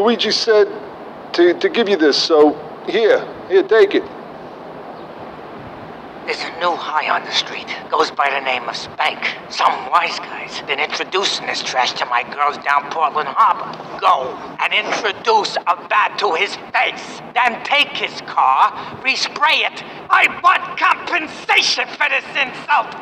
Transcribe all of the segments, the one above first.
Luigi said to give you this, so here, take it. There's a new high on the street. Goes by the name of Spank. Some wise guy's been introducing this trash to my girls down Portland Harbor. Go and introduce a bat to his face. Then take his car, respray it. I want compensation for this insult.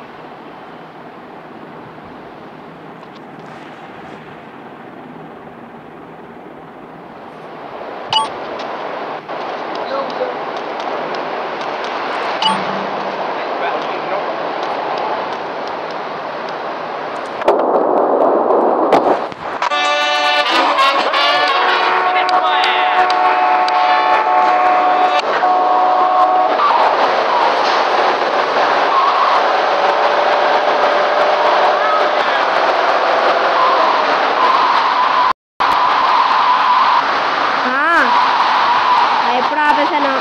ఎప్పుడు ఆపేసాను.